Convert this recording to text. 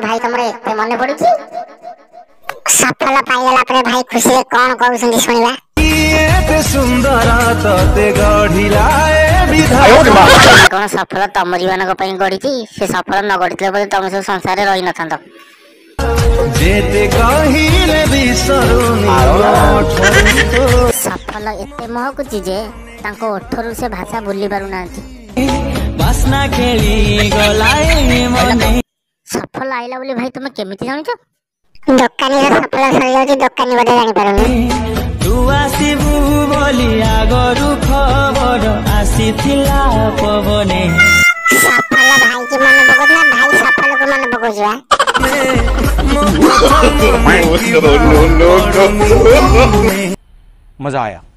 भाई तुमरे एते मन पड़ुची सफल पाइला पर भाई खुशी कोन कहउछन सुनिबा एते सुंदर तते गढिला ए विधाता कोन सफल तम जीवन को पई गढिची से सफल न गढितले बोले तुम सब संसार रे रहि नथंत जेते कहिले बिसरुनी सफल एते महकुची जे तांको ओठरु से भाषा बोली पारु नांती बासना खेली गलाए मने सफल आइला बोली भाई तुम केमिति जानिछ दुकानी रे सफल सरी जाउची दुकानी बदे जानि पारुनी तू आसीबू बोली आगरु खबर आसीथिला पवने सफल भाई के मन बगत ना भाई सफल को मन बगोजवा no. मजा आया।